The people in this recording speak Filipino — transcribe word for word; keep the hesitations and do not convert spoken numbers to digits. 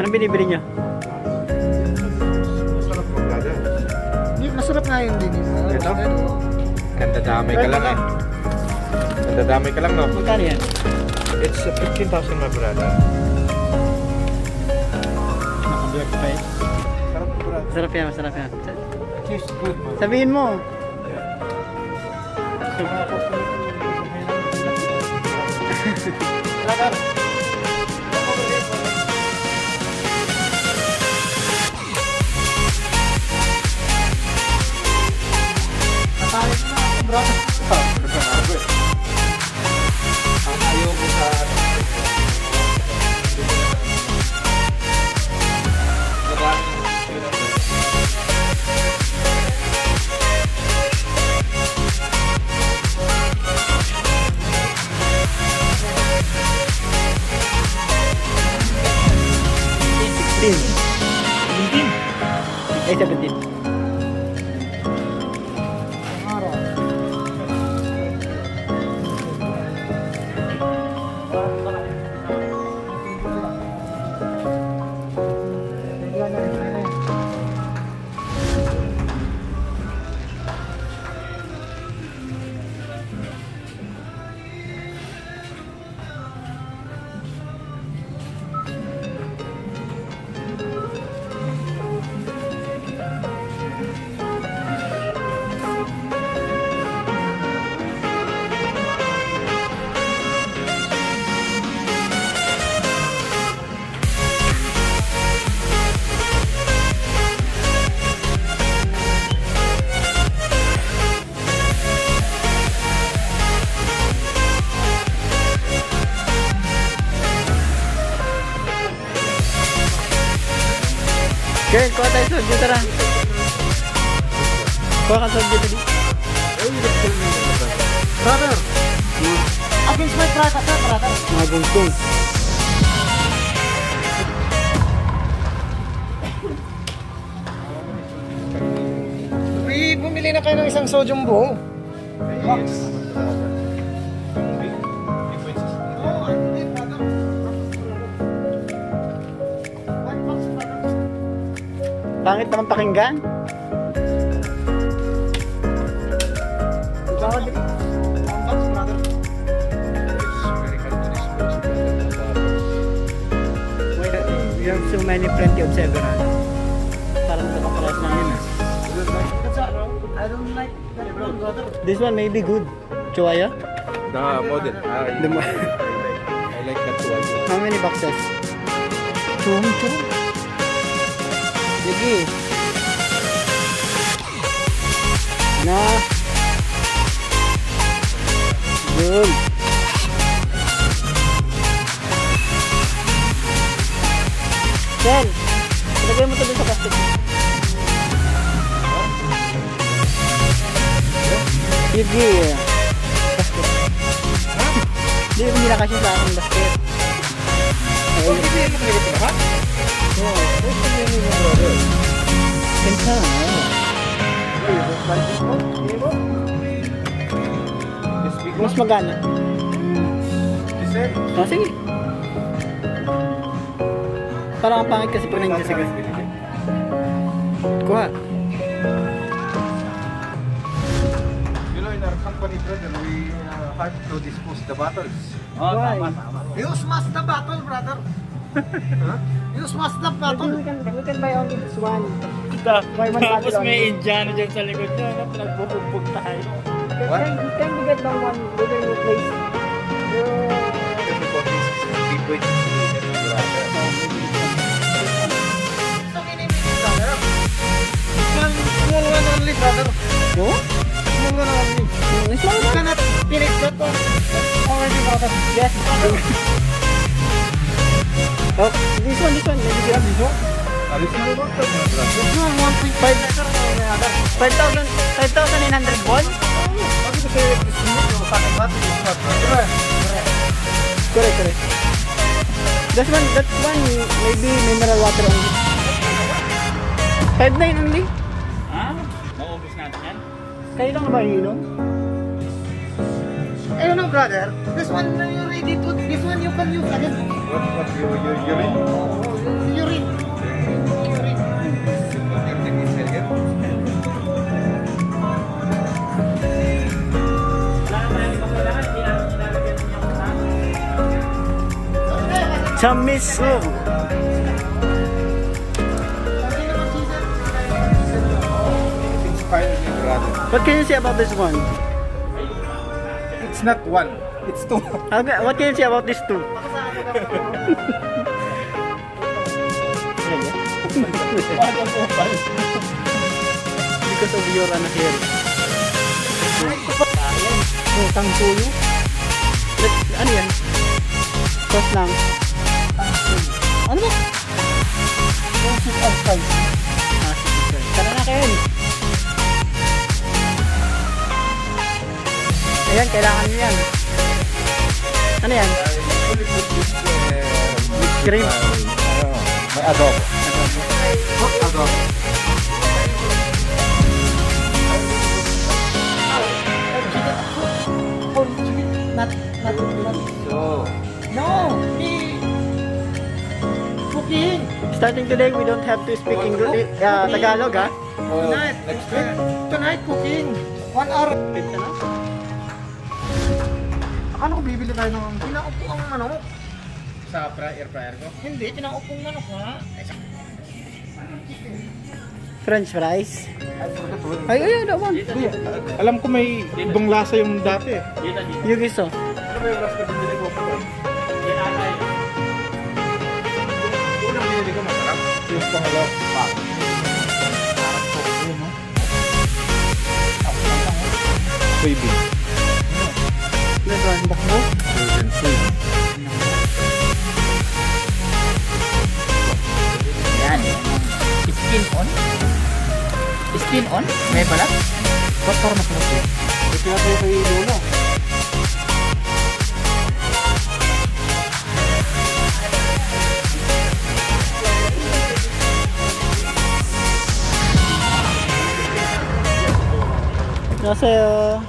Anong binibili nyo? Masarap po, brother. Masarap nga yung din. Ito? Ganda damay ka lang eh. Ganda damay ka lang, no? Magkano yan? It's uh, fifteen thousand, my brother. Naka-black pa eh. Sarap po, brother. Masarap yan, masarap yan. Tastes good, man. Sabihin mo. Brother. Natalit na ako, brother. Ang ayaw ko sa... sixteen. seventeen? Eh, seventeen. Girl, kuha tayo soju, tara. Kuha ka soju tadi. Brother. Against my brother, sir, brother. Mga gungkong. Uy, bumili na kayo ng isang sojong buo. Box. Pangit naman pakinggan. We have so many plenty of several. Parang nakaparas lang yun. I don't like that one, brother. This one may be good. Chuaya? The model. I, The mo- I like, I like that one. How many boxes? Chum chum. Sige. Na. Good. Sen, ilagay mo ito dun sa plastic. Sige. Basket. Hindi, hindi na kasi sa aking basket. Oh, hindi mo nilagay ito lahat? Oo. Ganda, no? Mas magana. Oh, sige. Parang ang pangit kasi pag nandiyan sa gas. Kuha. You know, in our company, brother, we uh, have to dispose the bottles. Oh, tama, tama. You smash the bottle, brother. Huh? You smash the bottle. We can, we can buy only this one. Buy one Tapos may Indiano dyan sa likod niya. Pinagbubugbog tayo. What? Can, can we get down one within your place? Because this is a big way to do it, brother. Small, small one only, brother. No? Small one only. This one? You cannot finish that one. Already, brother. Yes. Oh, this one, this one. Maybe grab this one. Additional bottle, brother. This one, one point five liter. five thousand, five thousand nine hundred won? Sabi ko sa'yo, this one, yung packet bottle, this one. Diba? Correct, correct. That one, that one, maybe mineral water only. five nine only? Ha? Maubos natin yan? Kayo lang ba iinom? I don't know, brother. This one, you ready to, this one you can use again. What, what, you, you, you read? You read. Chamiso. Inspired me, brother. What can you say about this one? It's not one, it's two. Okay, what can you say about this two? Because of your ano here. Utang tuyo. Let- Ano yan? Sauce lang. Ano ba? Sweet and spicy. Ah, sige. Tara na kayo. Ayan, kailangan nyo yan. Ano yan? Only put this uh, mixed Cream. with, uh, may adobo. What adobo? Not, not, not. So, No, me. Cooking. Starting today, we don't have to speak English, uh, Tagalog, ha? uh, Tonight. next week. Tonight cooking. One hour. Pwede na? Akala ko bibili tayo ng pinaupo ang manok. Sa air fryer ko? Hindi, pinaupong manok ha. French fries. I forgot what. Ay, ay, that one. Alam ko may ibang lasa yung dati eh. Yung gusto. Ano ba yung last na binili ko po? Unang binili ko masarap. Yung pangalaw. Pak. Soybean. This one. Bakbo. Frozen soy. Yan. Skin on? Skin on? May balat? Ba't parang masarap eh? Ito natin kay Lola. 안녕하세요.